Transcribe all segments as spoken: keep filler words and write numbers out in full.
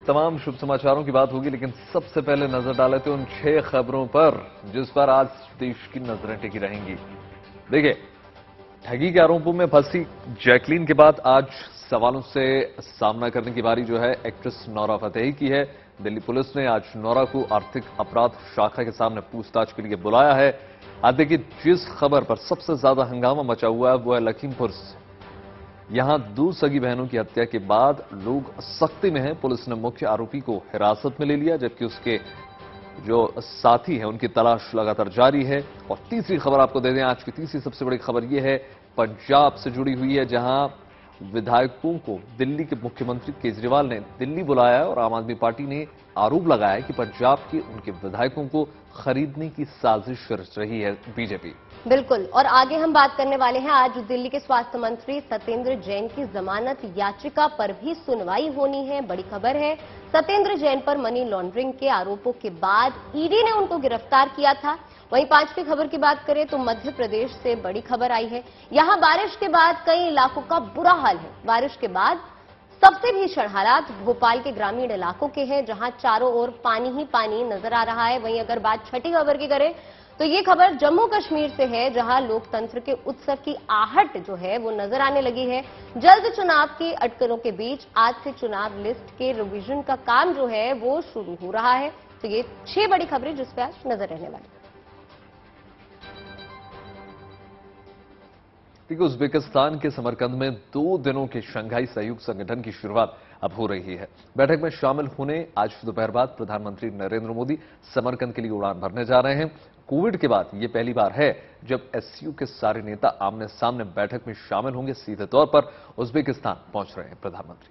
तमाम शुभ समाचारों की बात होगी, लेकिन सबसे पहले नजर डाले थे उन छह खबरों पर जिस पर आज देश की नजरें टिकी रहेंगी। देखिए, ठगी के आरोपों में फंसी जैकलीन के बाद आज सवालों से सामना करने की बारी जो है एक्ट्रेस नोरा फतेही की है। दिल्ली पुलिस ने आज नोरा को आर्थिक अपराध शाखा के सामने पूछताछ के लिए बुलाया है। आज देखिए, जिस खबर पर सबसे ज्यादा हंगामा मचा हुआ है वो है लखीमपुर से। यहां दो सगी बहनों की हत्या के बाद लोग सख्ती में हैं। पुलिस ने मुख्य आरोपी को हिरासत में ले लिया, जबकि उसके जो साथी हैं उनकी तलाश लगातार जारी है। और तीसरी खबर आपको दे दें, आज की तीसरी सबसे बड़ी खबर यह है पंजाब से जुड़ी हुई है, जहां विधायकों को दिल्ली के मुख्यमंत्री केजरीवाल ने दिल्ली बुलाया है और आम आदमी पार्टी ने आरोप लगाया है कि पंजाब के उनके विधायकों को खरीदने की साजिश रच रही है बीजेपी। बिल्कुल, और आगे हम बात करने वाले हैं आज दिल्ली के स्वास्थ्य मंत्री सत्येंद्र जैन की जमानत याचिका पर भी सुनवाई होनी है। बड़ी खबर है, सत्येंद्र जैन पर मनी लॉन्ड्रिंग के आरोपों के बाद ईडी ने उनको गिरफ्तार किया था। वहीं पांचवी खबर की बात करें तो मध्य प्रदेश से बड़ी खबर आई है। यहां बारिश के बाद कई इलाकों का बुरा हाल है। बारिश के बाद सबसे भीषण हालात भोपाल के ग्रामीण इलाकों के हैं, जहां चारों ओर पानी ही पानी नजर आ रहा है। वहीं अगर बात छठी खबर की करें तो ये खबर जम्मू कश्मीर से है, जहां लोकतंत्र के उत्सव की आहट जो है वो नजर आने लगी है। जल्द चुनाव की अटकलों के बीच आज से चुनाव लिस्ट के रिवीजन का काम जो है वो शुरू हो रहा है। तो ये छह बड़ी खबरें जिस पर आज नजर रहने वाली। देखिए, उज्बेकिस्तान के समरकंद में दो दिनों के शंघाई सहयोग संगठन की शुरुआत अब हो रही है। बैठक में शामिल होने आज दोपहर बाद प्रधानमंत्री नरेंद्र मोदी समरकंद के लिए उड़ान भरने जा रहे हैं। कोविड के बाद यह पहली बार है जब एससीओ के सारे नेता आमने सामने बैठक में शामिल होंगे। सीधे तौर पर उज्बेकिस्तान पहुंच रहे हैं प्रधानमंत्री।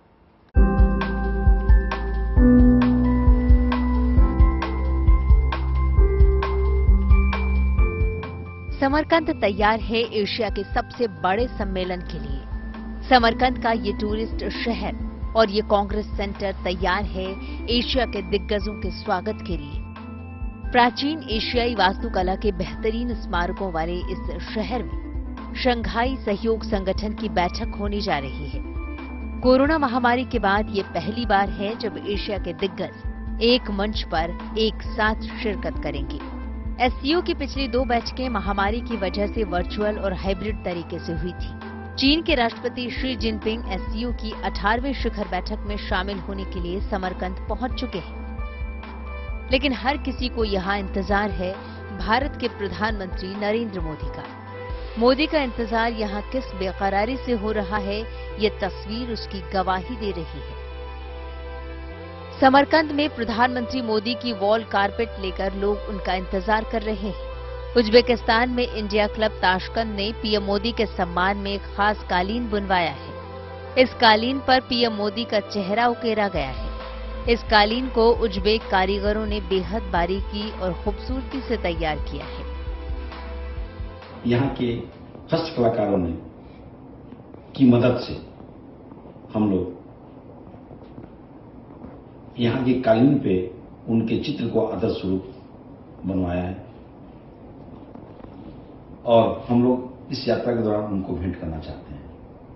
समरकंद तैयार है एशिया के सबसे बड़े सम्मेलन के लिए। समरकंद का ये टूरिस्ट शहर और ये कांग्रेस सेंटर तैयार है एशिया के दिग्गजों के स्वागत के लिए। प्राचीन एशियाई वास्तुकला के बेहतरीन स्मारकों वाले इस शहर में शंघाई सहयोग संगठन की बैठक होने जा रही है। कोरोना महामारी के बाद ये पहली बार है जब एशिया के दिग्गज एक मंच पर एक साथ शिरकत करेंगे। एससीओ की पिछली दो बैठकें महामारी की वजह से वर्चुअल और हाइब्रिड तरीके से हुई थी। चीन के राष्ट्रपति शी जिनपिंग एससीओ की अठारहवीं शिखर बैठक में शामिल होने के लिए समरकंद पहुंच चुके हैं, लेकिन हर किसी को यहां इंतजार है भारत के प्रधानमंत्री नरेंद्र मोदी का। मोदी का इंतजार यहां किस बेकरारी से हो रहा है, ये तस्वीर उसकी गवाही दे रही है। समरकंद में प्रधानमंत्री मोदी की वॉल कारपेट लेकर लोग उनका इंतजार कर रहे हैं। उज्बेकिस्तान में इंडिया क्लब ताशकंद ने पीएम मोदी के सम्मान में एक खास कालीन बुनवाया है। इस कालीन पर पीएम मोदी का चेहरा उकेरा गया है। इस कालीन को उज्बेक कारीगरों ने बेहद बारीकी और खूबसूरती से तैयार किया है। यहाँ के हस्त कलाकारों ने की मदद से हम लोग यहाँ के कालीन पे उनके चित्र को आदर्श रूप बनवाया है और हम लोग इस यात्रा के दौरान उनको भेंट करना चाहते हैं।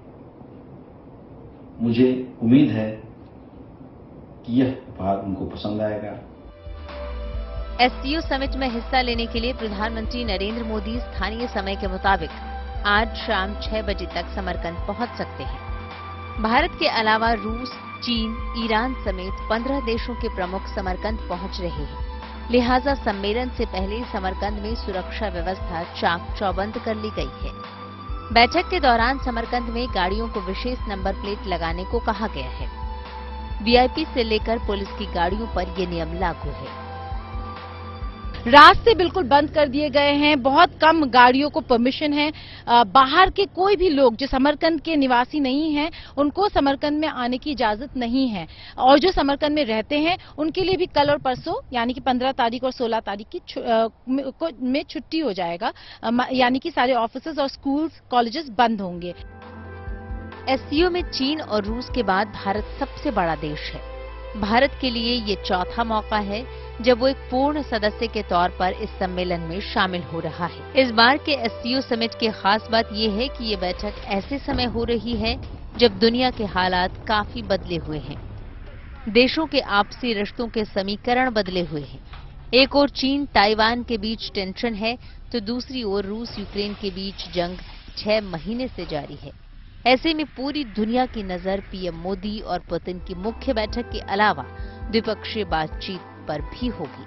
मुझे उम्मीद है कि यह उपहार उनको पसंद आएगा। एससीओ समिट में हिस्सा लेने के लिए प्रधानमंत्री नरेंद्र मोदी स्थानीय समय के मुताबिक आज शाम छह बजे तक समरकंद पहुंच सकते हैं। भारत के अलावा रूस, चीन, ईरान समेत पंद्रह देशों के प्रमुख समरकंद पहुंच रहे हैं। लिहाजा सम्मेलन से पहले समरकंद में सुरक्षा व्यवस्था चाक चौबंद कर ली गई है। बैठक के दौरान समरकंद में गाड़ियों को विशेष नंबर प्लेट लगाने को कहा गया है। वीआईपी से लेकर पुलिस की गाड़ियों पर ये नियम लागू है। रास्ते बिल्कुल बंद कर दिए गए हैं। बहुत कम गाड़ियों को परमिशन है। बाहर के कोई भी लोग जो समरकंद के निवासी नहीं हैं, उनको समरकंद में आने की इजाजत नहीं है। और जो समरकंद में रहते हैं उनके लिए भी कल और परसों यानी कि पंद्रह तारीख और सोलह तारीख की में छुट्टी हो जाएगा, यानी कि सारे ऑफिसेज और स्कूल्स, कॉलेजेस बंद होंगे। एससीओ में चीन और रूस के बाद भारत सबसे बड़ा देश है। भारत के लिए ये चौथा मौका है जब वो एक पूर्ण सदस्य के तौर पर इस सम्मेलन में शामिल हो रहा है। इस बार के एससीओ समिट की खास बात ये है कि ये बैठक ऐसे समय हो रही है जब दुनिया के हालात काफी बदले हुए हैं। देशों के आपसी रिश्तों के समीकरण बदले हुए हैं। एक ओर चीन ताइवान के बीच टेंशन है, तो दूसरी ओर रूस यूक्रेन के बीच जंग छह महीने से जारी है। ऐसे में पूरी दुनिया की नजर पीएम मोदी और पुतिन की मुख्य बैठक के अलावा द्विपक्षीय बातचीत पर भी होगी।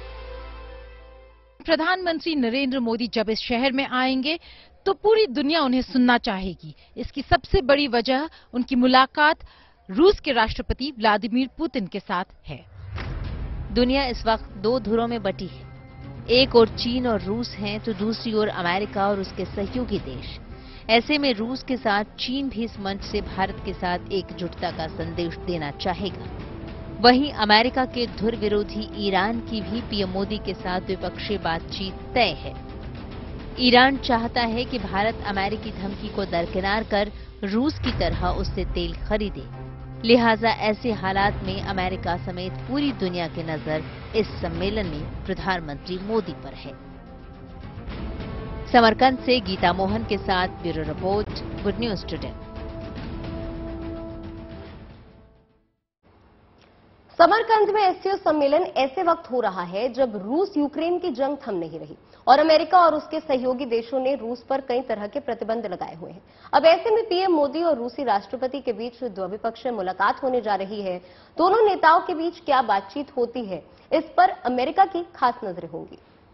प्रधानमंत्री नरेंद्र मोदी जब इस शहर में आएंगे तो पूरी दुनिया उन्हें सुनना चाहेगी। इसकी सबसे बड़ी वजह उनकी मुलाकात रूस के राष्ट्रपति व्लादिमीर पुतिन के साथ है। दुनिया इस वक्त दो धुरों में बटी है। एक ओर चीन और रूस हैं, तो दूसरी ओर अमेरिका और उसके सहयोगी देश। ऐसे में रूस के साथ चीन भी इस मंच से भारत के साथ एकजुटता का संदेश देना चाहेगा। वहीं अमेरिका के धुर विरोधी ईरान की भी पीएम मोदी के साथ द्विपक्षीय बातचीत तय है। ईरान चाहता है कि भारत अमेरिकी धमकी को दरकिनार कर रूस की तरह उससे तेल खरीदे। लिहाजा ऐसे हालात में अमेरिका समेत पूरी दुनिया की नजर इस सम्मेलन में प्रधानमंत्री मोदी पर है। समरकंद से गीता मोहन के साथ bureau report, good news today. Samarkand में एससीओ सम्मेलन ऐसे वक्त हो रहा है जब रूस यूक्रेन की जंग थम नहीं रही और अमेरिका और उसके सहयोगी देशों ने रूस पर कई तरह के प्रतिबंध लगाए हुए हैं। अब ऐसे में पीएम मोदी और रूसी राष्ट्रपति के बीच द्विपक्षीय मुलाकात होने जा रही है। दोनों नेताओं के बीच क्या बातचीत होती है, इस पर अमेरिका की खास नजरें होंगी।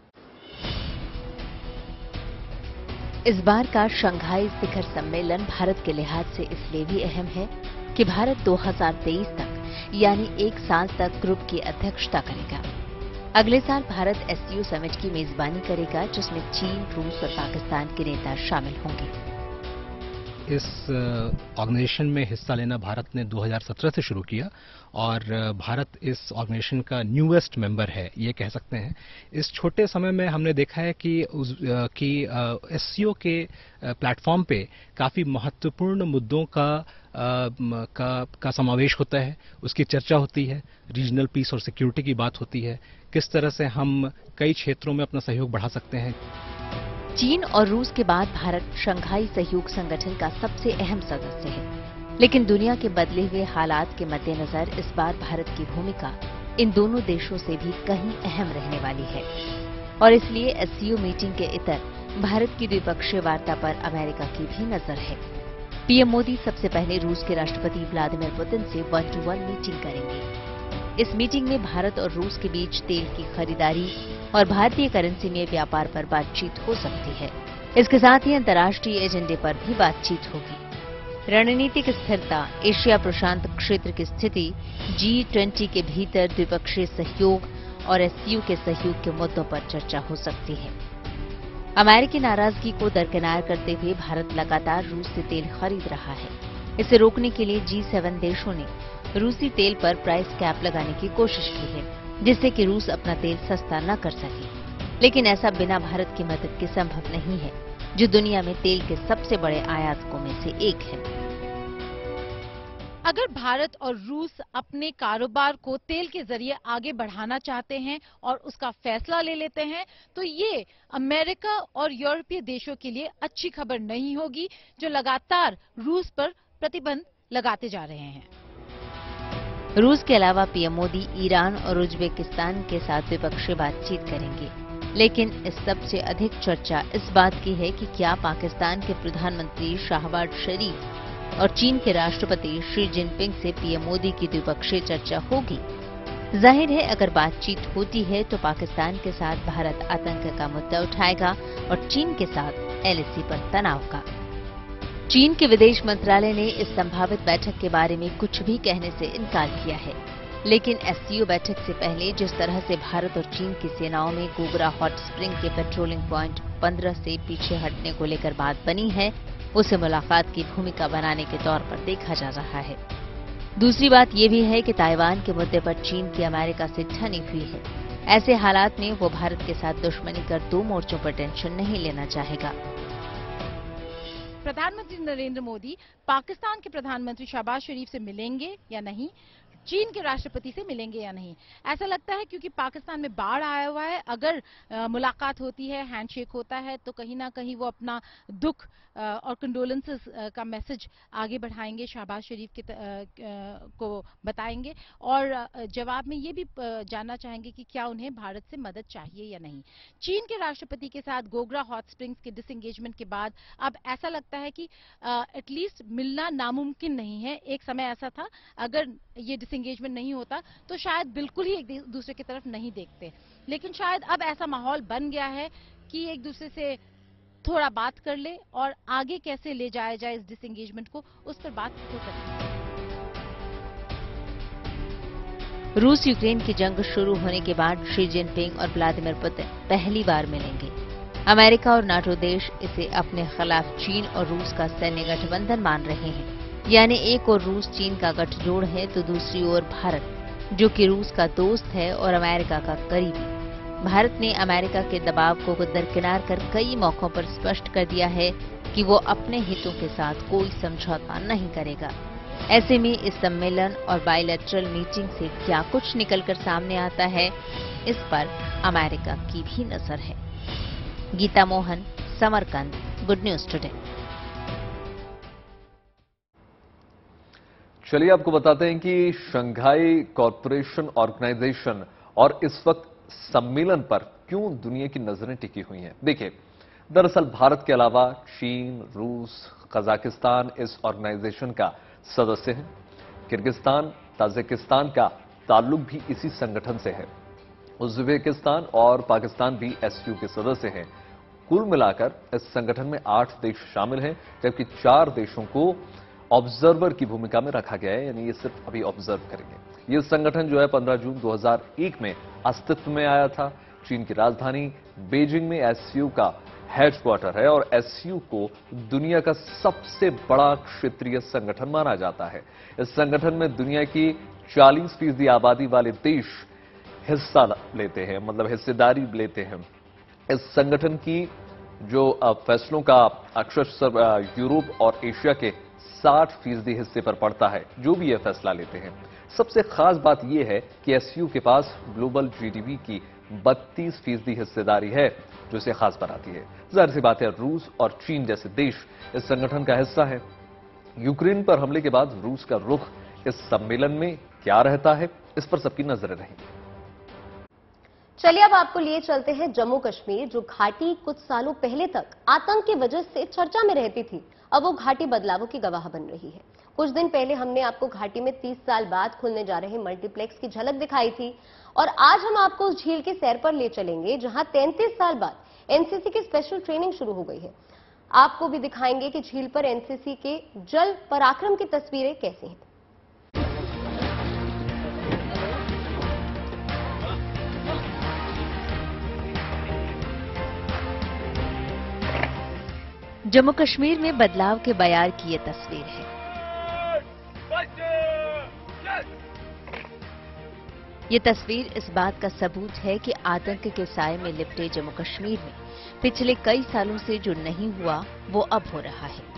इस बार का शंघाई शिखर सम्मेलन भारत के लिहाज से इसलिए भी अहम है कि भारत दो हज़ार तेईस तक यानी एक साल तक ग्रुप की अध्यक्षता करेगा। अगले साल भारत एससीओ समिट की मेजबानी करेगा, जिसमें चीन, रूस और पाकिस्तान के नेता शामिल होंगे। इस ऑर्गेनाइजेशन में हिस्सा लेना भारत ने दो हज़ार सत्रह से शुरू किया और भारत इस ऑर्गेनाइजेशन का न्यूएस्ट मेंबर है, ये कह सकते हैं। इस छोटे समय में हमने देखा है कि उस कि एससीओ के प्लेटफॉर्म पे काफ़ी महत्वपूर्ण मुद्दों का का का समावेश होता है, उसकी चर्चा होती है, रीजनल पीस और सिक्योरिटी की बात होती है, किस तरह से हम कई क्षेत्रों में अपना सहयोग बढ़ा सकते हैं। चीन और रूस के बाद भारत शंघाई सहयोग संगठन का सबसे अहम सदस्य है, लेकिन दुनिया के बदले हुए हालात के मद्देनजर इस बार भारत की भूमिका इन दोनों देशों से भी कहीं अहम रहने वाली है और इसलिए एससीओ मीटिंग के इतर भारत की द्विपक्षीय वार्ता पर अमेरिका की भी नजर है। पीएम मोदी सबसे पहले रूस के राष्ट्रपति व्लादिमीर पुतिन से वन टू वन मीटिंग करेंगे। इस मीटिंग में भारत और रूस के बीच तेल की खरीदारी और भारतीय करेंसी में व्यापार पर बातचीत हो सकती है। इसके साथ ही अंतर्राष्ट्रीय एजेंडे पर भी बातचीत होगी। रणनीतिक स्थिरता, एशिया प्रशांत क्षेत्र की स्थिति, जी ट्वेंटी के भीतर द्विपक्षीय सहयोग और एससीओ के सहयोग के मुद्दों पर चर्चा हो सकती है। अमेरिकी नाराजगी को दरकिनार करते हुए भारत लगातार रूस से तेल खरीद रहा है। इसे रोकने के लिए जी सेवन देशों ने रूसी तेल पर प्राइस कैप लगाने की कोशिश की है, जिससे कि रूस अपना तेल सस्ता न कर सके। लेकिन ऐसा बिना भारत की मदद के संभव नहीं है, जो दुनिया में तेल के सबसे बड़े आयातकों में से एक है। अगर भारत और रूस अपने कारोबार को तेल के जरिए आगे बढ़ाना चाहते हैं और उसका फैसला ले लेते हैं, तो ये अमेरिका और यूरोपीय देशों के लिए अच्छी खबर नहीं होगी, जो लगातार रूस पर प्रतिबंध लगाते जा रहे हैं। रूस के अलावा पीएम मोदी ईरान और उज्बेकिस्तान के साथ द्विपक्षीय बातचीत करेंगे, लेकिन इस सबसे अधिक चर्चा इस बात की है कि क्या पाकिस्तान के प्रधानमंत्री शाहबाज शरीफ और चीन के राष्ट्रपति शी जिनपिंग से पीएम मोदी की द्विपक्षीय चर्चा होगी। जाहिर है, अगर बातचीत होती है तो पाकिस्तान के साथ भारत आतंक का मुद्दा उठाएगा और चीन के साथ एलएसी पर तनाव का। चीन के विदेश मंत्रालय ने इस संभावित बैठक के बारे में कुछ भी कहने से इनकार किया है, लेकिन एससीओ बैठक से पहले जिस तरह से भारत और चीन की सेनाओं में गोगरा हॉट स्प्रिंग के पेट्रोलिंग पॉइंट पंद्रह से पीछे हटने को लेकर बात बनी है, उसे मुलाकात की भूमिका बनाने के तौर पर देखा जा रहा है। दूसरी बात यह भी है कि ताइवान के मुद्दे पर चीन की अमेरिका से ठनी हुई है। ऐसे हालात में वो भारत के साथ दुश्मनी कर दो मोर्चों पर टेंशन नहीं लेना चाहेगा। प्रधानमंत्री नरेंद्र मोदी पाकिस्तान के प्रधानमंत्री शहबाज शरीफ से मिलेंगे या नहीं, चीन के राष्ट्रपति से मिलेंगे या नहीं। ऐसा लगता है क्योंकि पाकिस्तान में बाढ़ आया हुआ है, अगर आ, मुलाकात होती है, हैंडशेक होता है, तो कहीं ना कहीं वो अपना दुख आ, और कंडोलेंसेस का मैसेज आगे बढ़ाएंगे, शहबाज शरीफ के त, आ, को बताएंगे और आ, जवाब में ये भी आ, जानना चाहेंगे कि क्या उन्हें भारत से मदद चाहिए या नहीं। चीन के राष्ट्रपति के साथ गोगरा हॉट स्प्रिंग्स के डिसएंगेजमेंट के बाद अब ऐसा लगता है कि एटलीस्ट मिलना नामुमकिन नहीं है। एक समय ऐसा था, अगर ये डिसएंगेजमेंट नहीं होता तो शायद बिल्कुल ही एक दूसरे की तरफ नहीं देखते, लेकिन शायद अब ऐसा माहौल बन गया है कि एक दूसरे से थोड़ा बात कर ले और आगे कैसे ले जाया जाए इस डिसएंगेजमेंट को, उस पर बात हो सकती है। रूस यूक्रेन की जंग शुरू होने के बाद शी जिनपिंग और व्लादिमीर पुतिन पहली बार मिलेंगे। अमेरिका और नाटो देश इसे अपने खिलाफ चीन और रूस का सैन्य गठबंधन मान रहे हैं। यानी एक ओर रूस चीन का गठजोड़ है तो दूसरी ओर भारत, जो कि रूस का दोस्त है और अमेरिका का करीबी। भारत ने अमेरिका के दबाव को दरकिनार कर कई मौकों पर स्पष्ट कर दिया है कि वो अपने हितों के साथ कोई समझौता नहीं करेगा। ऐसे में इस सम्मेलन और बायलैटरल मीटिंग से क्या कुछ निकलकर सामने आता है, इस पर अमेरिका की भी नजर है। Geeta Mohan, Samarkand, good news today. चलिए आपको बताते हैं कि शंघाई कॉरपोरेशन ऑर्गेनाइजेशन और इस वक्त सम्मेलन पर क्यों दुनिया की नजरें टिकी हुई हैं। देखिए, दरअसल भारत के अलावा चीन, रूस, कजाकिस्तान इस ऑर्गेनाइजेशन का सदस्य हैं। किर्गिस्तान, ताजिकिस्तान का ताल्लुक भी इसी संगठन से है। उज्बेकिस्तान और पाकिस्तान भी एससीओ के सदस्य हैं। कुल मिलाकर इस संगठन में आठ देश शामिल हैं, जबकि चार देशों को ऑब्जर्वर की भूमिका में रखा गया है, यानी ये सिर्फ अभी ऑब्जर्व करेंगे। ये संगठन जो है पंद्रह जून दो हज़ार एक में अस्तित्व में आया था। चीन की राजधानी बीजिंग में एससीओ का हेडक्वार्टर है और एससीओ को दुनिया का सबसे बड़ा क्षेत्रीय संगठन माना जाता है। इस संगठन में दुनिया की चालीस फीसदी आबादी वाले देश हिस्सा लेते हैं, मतलब हिस्सेदारी लेते हैं। इस संगठन की जो फैसलों का अक्षर यूरोप और एशिया के साठ फीसदी हिस्से पर पड़ता है, जो भी यह फैसला लेते हैं। सबसे खास बात यह है कि एससीओ के पास ग्लोबल जीडीपी की बत्तीस फीसदी हिस्सेदारी है, जो इसे खास बनाती है। जाहिर सी बात है, रूस और चीन जैसे देश इस संगठन का हिस्सा है। यूक्रेन पर हमले के बाद रूस का रुख इस सम्मेलन में क्या रहता है, इस पर सबकी नजरें रहेंगी। चलिए अब आपको लिए चलते हैं जम्मू कश्मीर, जो घाटी कुछ सालों पहले तक आतंक की वजह से चर्चा में रहती थी। अब वो घाटी बदलावों की गवाह बन रही है। कुछ दिन पहले हमने आपको घाटी में तीस साल बाद खुलने जा रहे मल्टीप्लेक्स की झलक दिखाई थी और आज हम आपको उस झील के सैर पर ले चलेंगे जहां तैंतीस साल बाद एनसीसी की स्पेशल ट्रेनिंग शुरू हो गई है। आपको भी दिखाएंगे कि झील पर एनसीसी के जल पराक्रम की तस्वीरें कैसी हैं। जम्मू कश्मीर में बदलाव के बयार की ये तस्वीर है। ये तस्वीर इस बात का सबूत है कि आतंक के साए में लिपटे जम्मू कश्मीर में पिछले कई सालों से जो नहीं हुआ वो अब हो रहा है।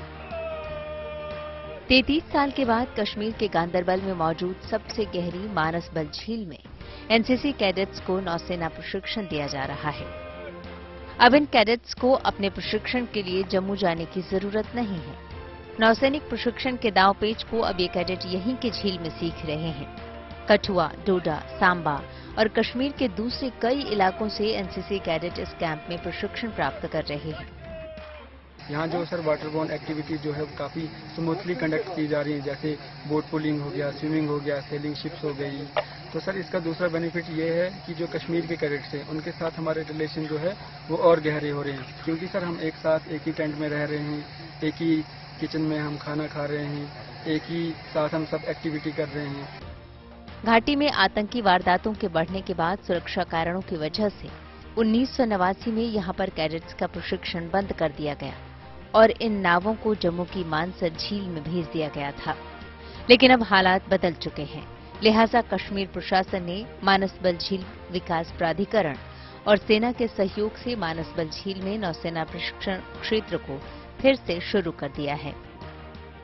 तैंतीस साल के बाद कश्मीर के गांदरबल में मौजूद सबसे गहरी मानसबल झील में एनसीसी कैडेट्स को नौसेना प्रशिक्षण दिया जा रहा है। अब इन कैडेट्स को अपने प्रशिक्षण के लिए जम्मू जाने की जरूरत नहीं है। नौसैनिक प्रशिक्षण के दांव पेच को अब ये कैडेट यहीं के झील में सीख रहे हैं। कठुआ, डोडा, सांबा और कश्मीर के दूसरे कई इलाकों से एनसीसी कैडेट इस कैंप में प्रशिक्षण प्राप्त कर रहे हैं। यहाँ जो सर वाटरबोर्न एक्टिविटी जो है वो काफ़ी स्मूथली कंडक्ट की जा रही है, जैसे बोट पुलिंग हो गया, स्विमिंग हो गया, सेलिंग शिप्स हो गई। तो सर इसका दूसरा बेनिफिट ये है कि जो कश्मीर के कैडेट्स हैं उनके साथ हमारे रिलेशन जो है वो और गहरे हो रहे हैं, क्योंकि सर हम एक साथ एक ही टेंट में रह रहे हैं, एक ही किचन में हम खाना खा रहे हैं, एक ही साथ हम सब एक्टिविटी कर रहे हैं। घाटी में आतंकी वारदातों के बढ़ने के बाद सुरक्षा कारणों की वजह से उन्नीस सौ नवासी में यहाँ पर कैडेट्स का प्रशिक्षण बंद कर दिया गया और इन नावों को जम्मू की मानसर झील में भेज दिया गया था। लेकिन अब हालात बदल चुके हैं, लिहाजा कश्मीर प्रशासन ने मानसबल झील विकास प्राधिकरण और सेना के सहयोग से मानसबल झील में नौसेना प्रशिक्षण क्षेत्र को फिर से शुरू कर दिया है।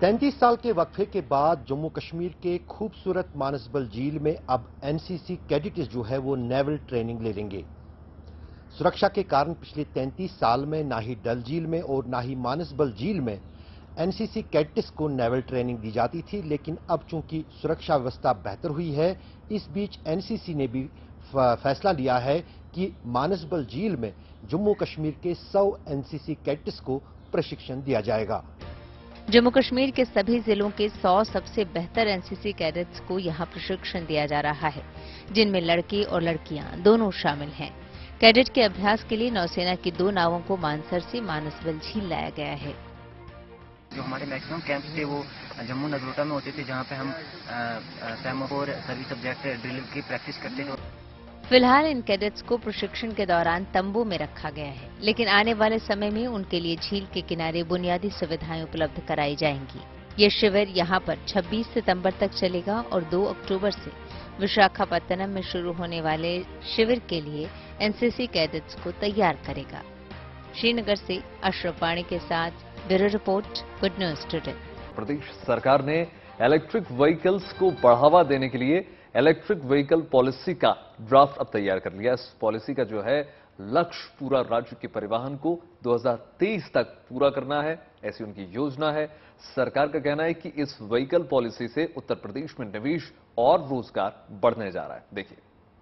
तैंतीस साल के वक्फे के बाद जम्मू कश्मीर के खूबसूरत मानसबल झील में अब एनसीसी कैडेट्स जो है वो नेवल ट्रेनिंग ले लेंगे। सुरक्षा के कारण पिछले तैंतीस साल में ना ही डल झील में और ना ही मानसबल झील में एनसीसी कैडेट्स को नेवल ट्रेनिंग दी जाती थी, लेकिन अब चूंकि सुरक्षा व्यवस्था बेहतर हुई है, इस बीच एनसीसी ने भी फैसला लिया है कि मानसबल झील में जम्मू कश्मीर के सौ एनसीसी कैडेट्स को प्रशिक्षण दिया जाएगा। जम्मू कश्मीर के सभी जिलों के सौ सबसे बेहतर एनसीसी कैडेट्स को यहां प्रशिक्षण दिया जा रहा है, जिनमें लड़के और लड़कियां दोनों शामिल हैं। कैडेट के अभ्यास के लिए नौसेना की दो नावों को मानसर से मानसबल झील लाया गया है। जो हमारे मैक्सिमम कैंप थे वो जम्मू नगरोटा में होते थे, जहां पे हम सेमाफोर सर्विस सब्जेक्ट ड्रिल की प्रैक्टिस करते थे। फिलहाल इन कैडेट्स को प्रशिक्षण के दौरान तंबू में रखा गया है, लेकिन आने वाले समय में उनके लिए झील के किनारे बुनियादी सुविधाएं उपलब्ध कराई जाएंगी। ये शिविर यहां पर छब्बीस सितंबर तक चलेगा और दो अक्टूबर से विशाखापत्तनम में शुरू होने वाले शिविर के लिए एनसीसी कैडेट्स को तैयार करेगा। श्रीनगर से अशरफ वाणी के साथ bureau report, good news today. प्रदेश सरकार ने इलेक्ट्रिक व्हीकल्स को बढ़ावा देने के लिए इलेक्ट्रिक व्हीकल पॉलिसी का ड्राफ्ट अब तैयार कर लिया। इस पॉलिसी का जो है लक्ष्य पूरा राज्य के परिवहन को दो हज़ार तेईस तक पूरा करना है, ऐसी उनकी योजना है। सरकार का कहना है कि इस व्हीकल पॉलिसी से उत्तर प्रदेश में निवेश और रोजगार बढ़ने जा रहा है। देखिए,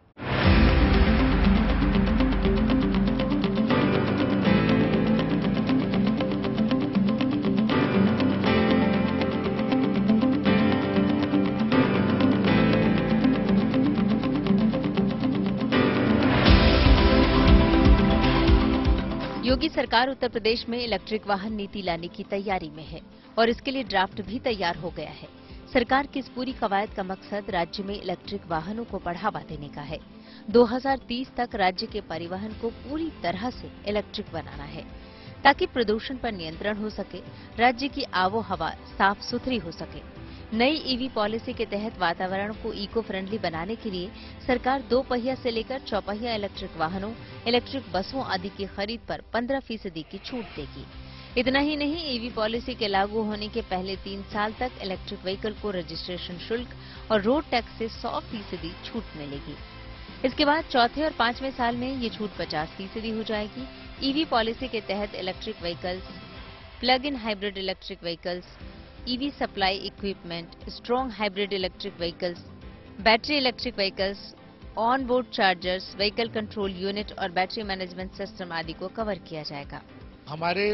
योगी सरकार उत्तर प्रदेश में इलेक्ट्रिक वाहन नीति लाने की तैयारी में है और इसके लिए ड्राफ्ट भी तैयार हो गया है। सरकार की इस पूरी कवायद का मकसद राज्य में इलेक्ट्रिक वाहनों को बढ़ावा देने का है। दो हज़ार तीस तक राज्य के परिवहन को पूरी तरह से इलेक्ट्रिक बनाना है, ताकि प्रदूषण पर नियंत्रण हो सके, राज्य की आबो हवा साफ सुथरी हो सके। नई ईवी पॉलिसी के तहत वातावरण को इको फ्रेंडली बनाने के लिए सरकार दो पहिया से लेकर चौपहिया इलेक्ट्रिक वाहनों, इलेक्ट्रिक बसों आदि की खरीद पर पंद्रह फीसदी की छूट देगी। इतना ही नहीं, ईवी पॉलिसी के लागू होने के पहले तीन साल तक इलेक्ट्रिक व्हीकल को रजिस्ट्रेशन शुल्क और रोड टैक्स से सौ फीसदी छूट मिलेगी। इसके बाद चौथे और पांचवें साल में ये छूट पचास फीसदी हो जाएगी। ईवी पॉलिसी के तहत electric vehicles, plug in hybrid electric vehicles, EV supply equipment, strong hybrid electric vehicles, battery electric vehicles, on board chargers, vehicle control unit और बैटरी मैनेजमेंट सिस्टम आदि को कवर किया जाएगा। हमारे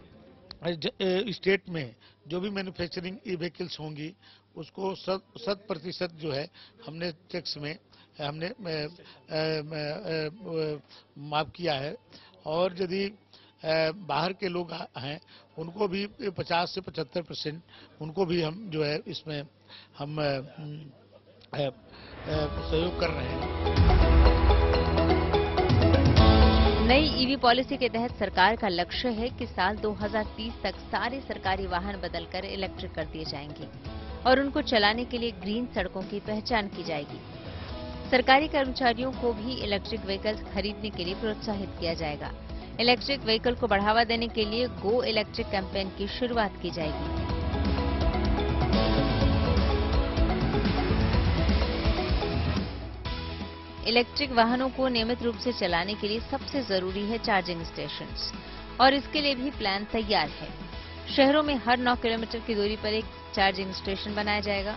स्टेट में जो भी मैन्युफैक्चरिंग ई व्हीकल्स होंगी उसको शत प्रतिशत जो है हमने टैक्स में हमने माफ किया है, और यदि बाहर के लोग हैं उनको भी पचास से पचहत्तर परसेंट उनको भी हम जो है इसमें हम सहयोग कर रहे हैं। नई ईवी पॉलिसी के तहत सरकार का लक्ष्य है कि साल दो हज़ार तीस तक सारे सरकारी वाहन बदलकर इलेक्ट्रिक कर दिए जाएंगे और उनको चलाने के लिए ग्रीन सड़कों की पहचान की जाएगी। सरकारी कर्मचारियों को भी इलेक्ट्रिक व्हीकल्स खरीदने के लिए प्रोत्साहित किया जाएगा। इलेक्ट्रिक व्हीकल को बढ़ावा देने के लिए गो इलेक्ट्रिक कैंपेन की शुरुआत की जाएगी। इलेक्ट्रिक वाहनों को नियमित रूप से चलाने के लिए सबसे जरूरी है चार्जिंग स्टेशंस, और इसके लिए भी प्लान तैयार है। शहरों में हर नौ किलोमीटर की दूरी पर एक चार्जिंग स्टेशन बनाया जाएगा।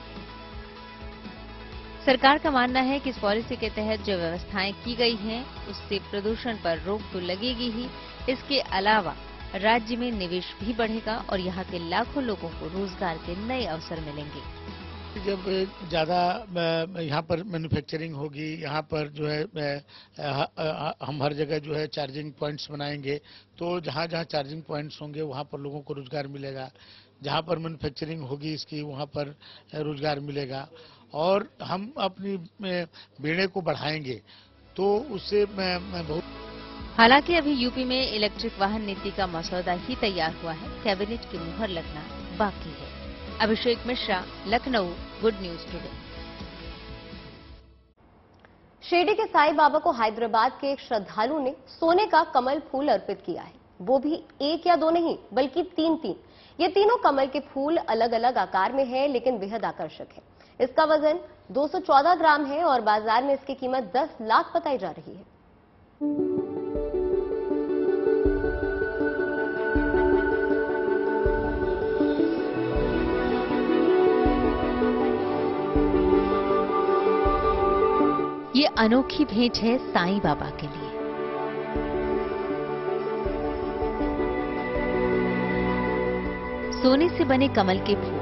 सरकार का मानना है कि इस पॉलिसी के तहत जो व्यवस्थाएं की गई हैं उससे प्रदूषण पर रोक तो लगेगी ही, इसके अलावा राज्य में निवेश भी बढ़ेगा और यहाँ के लाखों लोगों को रोजगार के नए अवसर मिलेंगे। जब ज़्यादा यहाँ पर मैन्युफैक्चरिंग होगी, यहाँ पर जो है हम हर जगह जो है चार्जिंग पॉइंट्स बनाएंगे, तो जहाँ जहाँ चार्जिंग पॉइंट्स होंगे वहाँ पर लोगों को रोजगार मिलेगा। जहाँ पर मैन्युफैक्चरिंग होगी इसकी वहाँ पर रोजगार मिलेगा, और हम अपनी बेड़े को बढ़ाएंगे, तो उससे मैं बहुत। हालांकि अभी यूपी में इलेक्ट्रिक वाहन नीति का मसौदा ही तैयार हुआ है, कैबिनेट की मुहर लगना बाकी है। Abhishek Mishra, Lucknow, good news today. Shirdi के साईं बाबा को हैदराबाद के एक श्रद्धालु ने सोने का कमल फूल अर्पित किया है, वो भी एक या दो नहीं बल्कि तीन तीन। ये तीनों कमल के फूल अलग अलग आकार में है, लेकिन बेहद आकर्षक है। इसका वजन दो सौ चौदह ग्राम है और बाजार में इसकी कीमत दस लाख बताई जा रही है। ये अनोखी भेंट है साईं बाबा के लिए। सोने से बने कमल के फूल,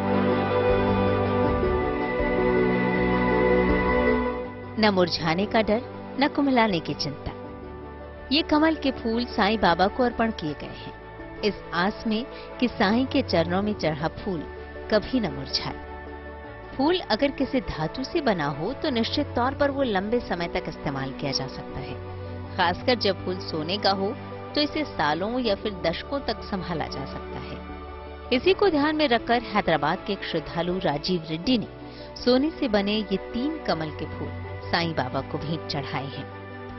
न मुरझाने का डर, न कुम्हलाने की चिंता। ये कमल के फूल साईं बाबा को अर्पण किए गए हैं, इस आस में कि साईं के चरणों में चढ़ा फूल कभी न मुरझाए। फूल अगर किसी धातु से बना हो तो निश्चित तौर पर वो लंबे समय तक इस्तेमाल किया जा सकता है। खासकर जब फूल सोने का हो तो इसे सालों या फिर दशकों तक संभाला जा सकता है। इसी को ध्यान में रखकर हैदराबाद के एक श्रद्धालु राजीव रेड्डी ने सोने से बने ये तीन कमल के फूल साईं बाबा को भेंट चढ़ाए हैं।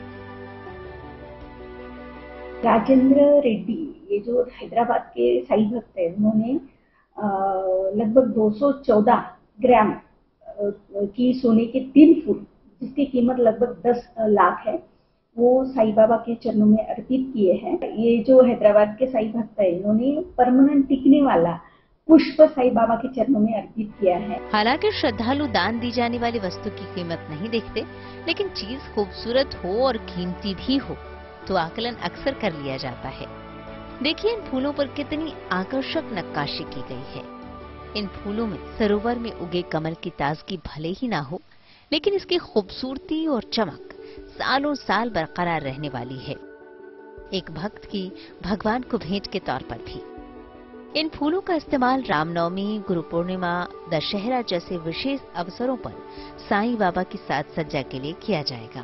राजेंद्र रेड्डी, ये जो हैदराबाद के साईं भक्त है, उन्होंने लगभग दो सौ चौदह ग्राम की सोने के तीन फूल, जिसकी कीमत लगभग दस लाख है, वो साईं बाबा के चरणों में अर्पित किए हैं। ये जो हैदराबाद के साईं भक्त है, इन्होंने परमानेंट टिकने वाला पुष्प साईं बाबा के चरणों में अर्पित किया है। हालांकि श्रद्धालु दान दी जाने वाली वस्तु की कीमत नहीं देखते, लेकिन चीज खूबसूरत हो और कीमती भी हो तो आकलन अक्सर कर लिया जाता है। देखिए इन फूलों पर कितनी आकर्षक नक्काशी की गई है। इन फूलों में सरोवर में उगे कमल की ताजगी भले ही ना हो, लेकिन इसकी खूबसूरती और चमक सालों साल बरकरार रहने वाली है, एक भक्त की भगवान को भेंट के तौर पर भी। इन फूलों का इस्तेमाल रामनवमी, गुरु पूर्णिमा, दशहरा जैसे विशेष अवसरों पर साईं बाबा की साज सज्जा के लिए किया जाएगा।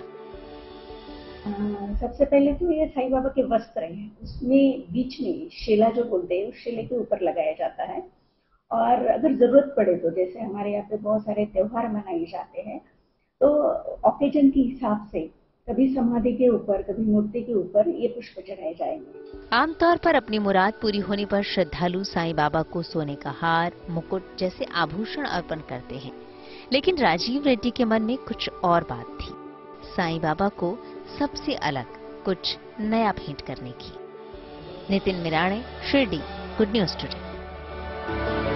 सबसे पहले तो ये साईं बाबा के वस्त्र हैं, उसमें बीच में शेला जो बोलते हैं, उस शेले के ऊपर लगाया जाता है। और अगर जरूरत पड़े तो, जैसे हमारे यहाँ पे बहुत सारे त्योहार मनाए जाते हैं, तो ओकेजन के हिसाब से कभी समाधि के ऊपर, कभी मूर्ति के ऊपर ये पुष्प चढ़ाए जाएंगे। आमतौर पर अपनी मुराद पूरी होने पर श्रद्धालु साईं बाबा को सोने का हार, मुकुट जैसे आभूषण अर्पण करते हैं, लेकिन राजीव रेड्डी के मन में कुछ और बात थी, साईं बाबा को सबसे अलग कुछ नया भेंट करने की। Nitin Mirane, Shirdi, good news today.